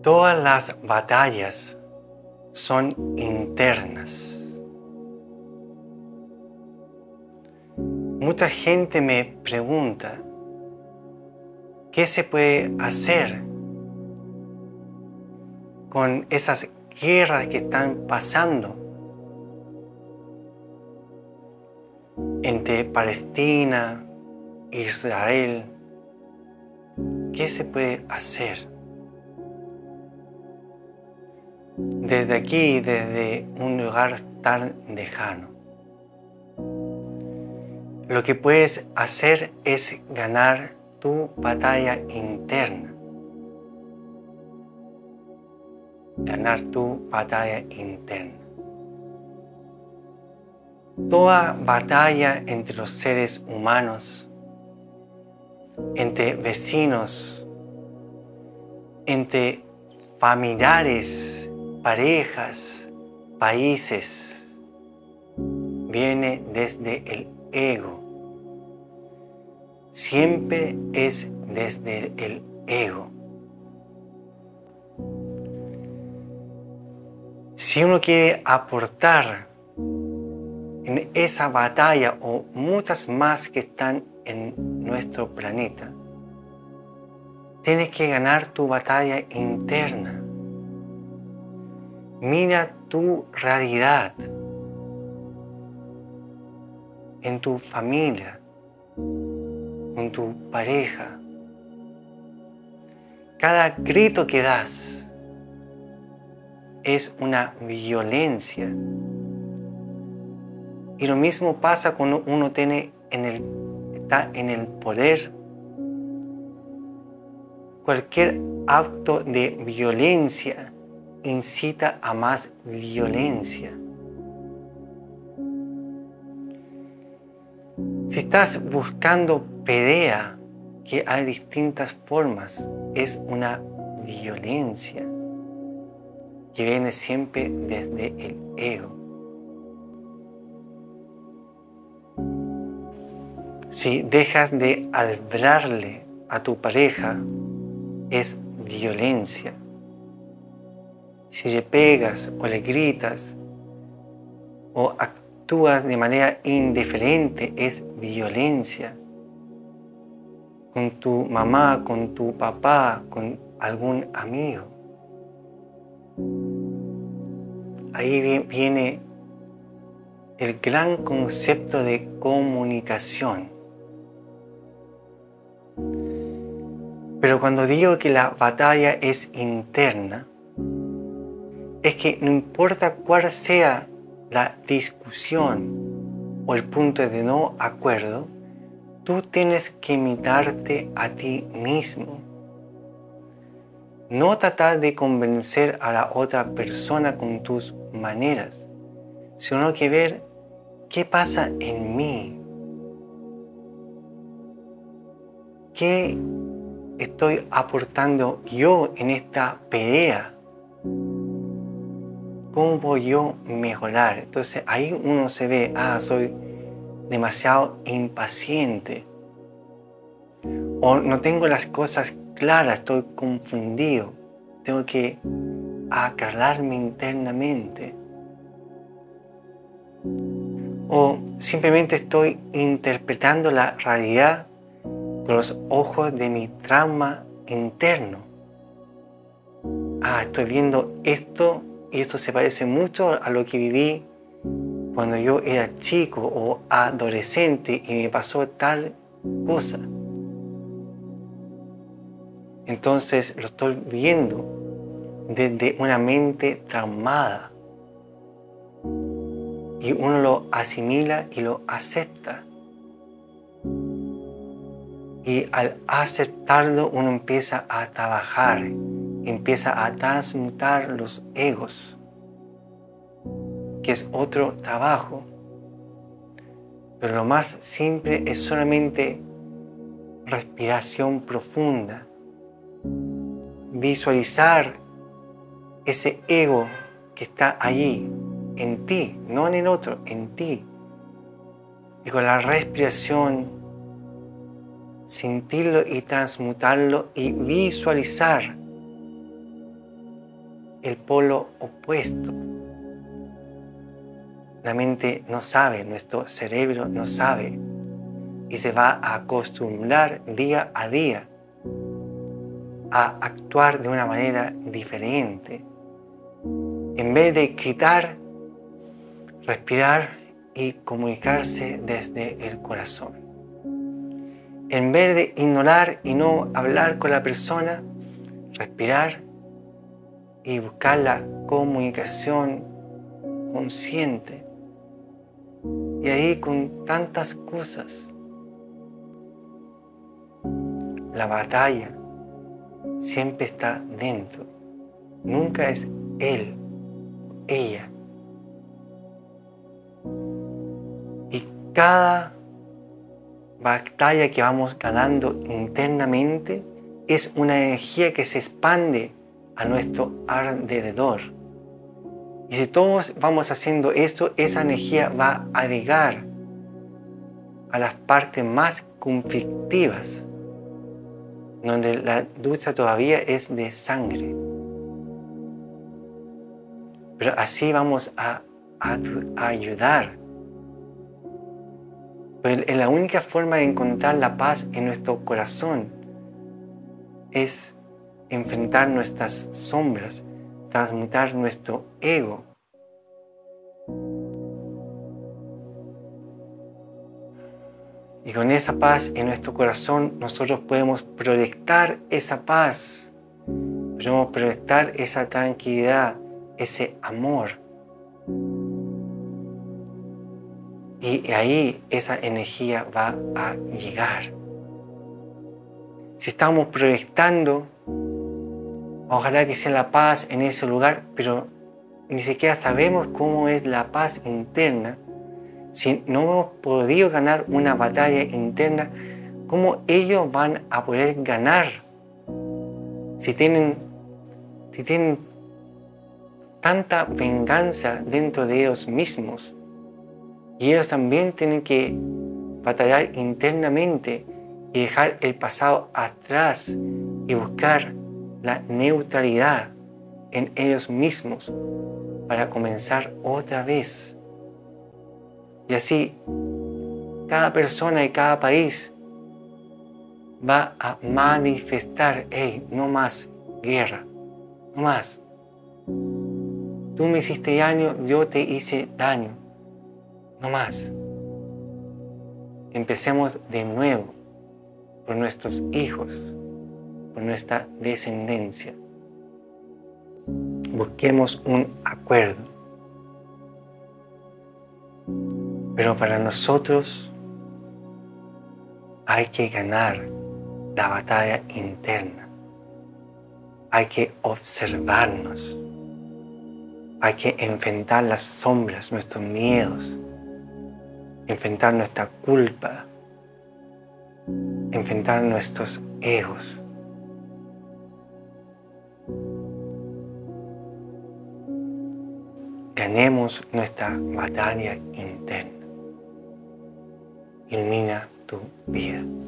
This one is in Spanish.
Todas las batallas son internas. Mucha gente me pregunta, ¿qué se puede hacer con esas guerras que están pasando entre Palestina e Israel? ¿Qué se puede hacer? Desde aquí, desde un lugar tan lejano, lo que puedes hacer es ganar tu batalla interna. Ganar tu batalla interna. Toda batalla entre los seres humanos, entre vecinos, entre familiares, parejas, países, viene desde el ego. Siempre es desde el ego. Si uno quiere aportar en esa batalla o muchas más que están en nuestro planeta, tienes que ganar tu batalla interna. Mira tu realidad en tu familia, con tu pareja. Cada grito que das es una violencia. Y lo mismo pasa cuando uno está en el poder. Cualquier acto de violencia incita a más violencia. Si estás buscando pelea, que hay distintas formas, es una violencia que viene siempre desde el ego. Si dejas de hablarle a tu pareja, es violencia. Si le pegas o le gritas o actúas de manera indiferente, es violencia. Con tu mamá, con tu papá, con algún amigo. Ahí viene el gran concepto de comunicación. Pero cuando digo que la batalla es interna, es que no importa cuál sea la discusión o el punto de no acuerdo, tú tienes que imitarte a ti mismo. No tratar de convencer a la otra persona con tus maneras, sino que ver qué pasa en mí. ¿Qué estoy aportando yo en esta pelea? ¿Cómo voy yo a mejorar? Entonces ahí uno se ve, soy demasiado impaciente. O no tengo las cosas claras, estoy confundido. Tengo que aclararme internamente. O simplemente estoy interpretando la realidad con los ojos de mi trauma interno. Estoy viendo esto y esto se parece mucho a lo que viví cuando yo era chico o adolescente y me pasó tal cosa. Entonces lo estoy viendo desde una mente traumada. Y uno lo asimila y lo acepta. Y al aceptarlo uno empieza a trabajar, empieza a transmutar los egos, que es otro trabajo. Pero lo más simple es solamente respiración profunda, visualizar ese ego que está allí, en ti, no en el otro, en ti. Y con la respiración, sentirlo y transmutarlo y visualizar el polo opuesto. La mente no sabe, nuestro cerebro no sabe y se va a acostumbrar día a día a actuar de una manera diferente. En vez de gritar, respirar y comunicarse desde el corazón. En vez de ignorar y no hablar con la persona, respirar y buscar la comunicación consciente. Y ahí con tantas cosas, la batalla siempre está dentro, nunca es él, ella. Y cada batalla que vamos ganando internamente es una energía que se expande a nuestro alrededor. Y si todos vamos haciendo esto, esa energía va a llegar a las partes más conflictivas, donde la lucha todavía es de sangre. Pero así vamos a ayudar. Pero la única forma de encontrar la paz en nuestro corazón es enfrentar nuestras sombras, transmutar nuestro ego. Y con esa paz en nuestro corazón nosotros podemos proyectar esa paz, podemos proyectar esa tranquilidad, ese amor. Y ahí esa energía va a llegar. Si estamos proyectando, ojalá que sea la paz en ese lugar, pero ni siquiera sabemos cómo es la paz interna. Si no hemos podido ganar una batalla interna, ¿cómo ellos van a poder ganar? Si tienen tanta venganza dentro de ellos mismos, y ellos también tienen que batallar internamente y dejar el pasado atrás y buscar la neutralidad en ellos mismos para comenzar otra vez. Y así, cada persona y cada país va a manifestar, hey, no más guerra, no más. Tú me hiciste daño, yo te hice daño, no más. Empecemos de nuevo por nuestros hijos, por nuestra descendencia. Busquemos un acuerdo. Pero para nosotros hay que ganar la batalla interna. Hay que observarnos. Hay que enfrentar las sombras, nuestros miedos. Enfrentar nuestra culpa. Enfrentar nuestros egos. Ganemos nuestra batalla interna. Ilumina tu vida.